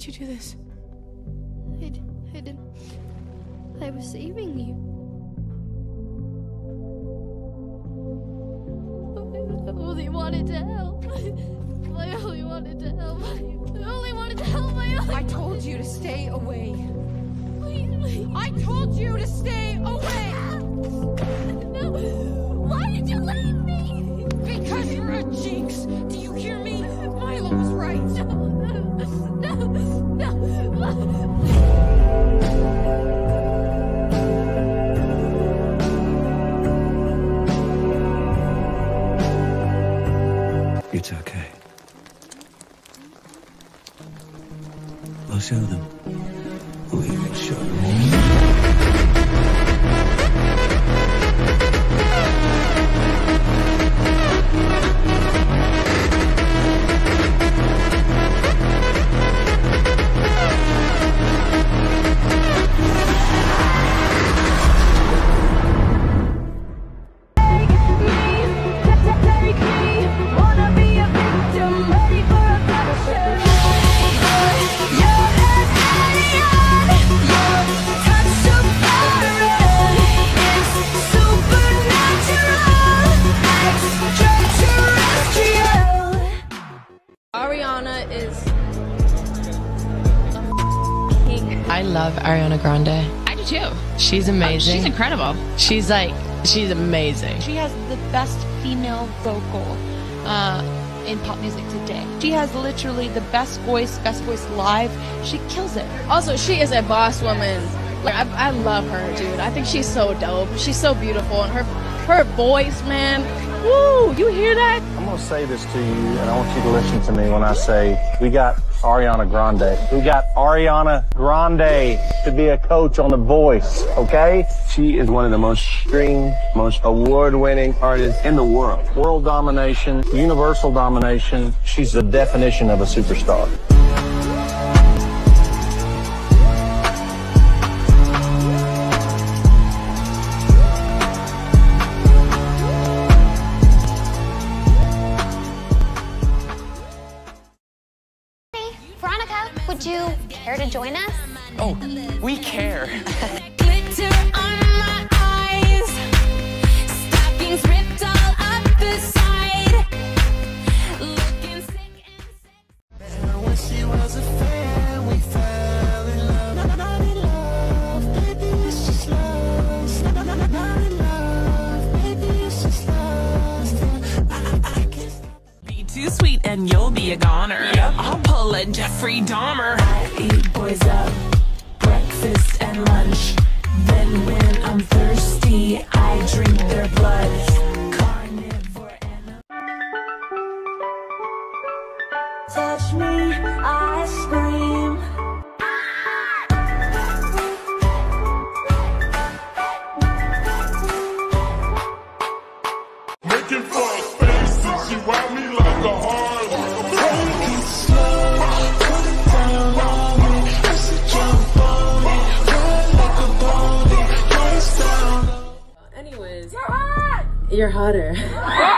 did you do this? I didn't. I was saving you. I only wanted to help. I only wanted to help. I only wanted to help. I told you to stay away. Please. I told you to stay away. No. Why did you leave me? Because you're a jinx. Do you hear me? Milo was right. It's okay. I'll show them. We will show them. Ariana is I love Ariana Grande. I do too. She's amazing. She's incredible. She's amazing. She has the best female vocal in pop music today. She has literally the best voice live. She kills it. Also, she is a boss woman. Like, I love her, dude. I think she's so dope. She's so beautiful, and her voice, man. Woo! You hear that? I'm gonna say this to you, and I want you to listen to me when I say we got Ariana Grande. We got Ariana Grande to be a coach on The Voice, okay? She is one of the most streamed, most award-winning artists in the world. World domination, universal domination. She's the definition of a superstar. Would you care to join us? Oh, we care. Glitter on my eyes, stockings ripped all up the side, looking sick and sick. When she was a fan, we fell in love. Not in love, maybe it's just lost. Not in love, maybe it's just lost. I can't Be too sweet and you'll be a goner. Yep. I'll pull a Jeffrey Dahmer. I eat boys up, breakfast and lunch. Then when I'm thirsty, I drink their blood. Carnivore and touch me, I scream. making false faces. She wild me like a heart. Take it slow, put it down on me. I said jump on it, ride like a pony, face down. Anyways, you're hot. You're hotter.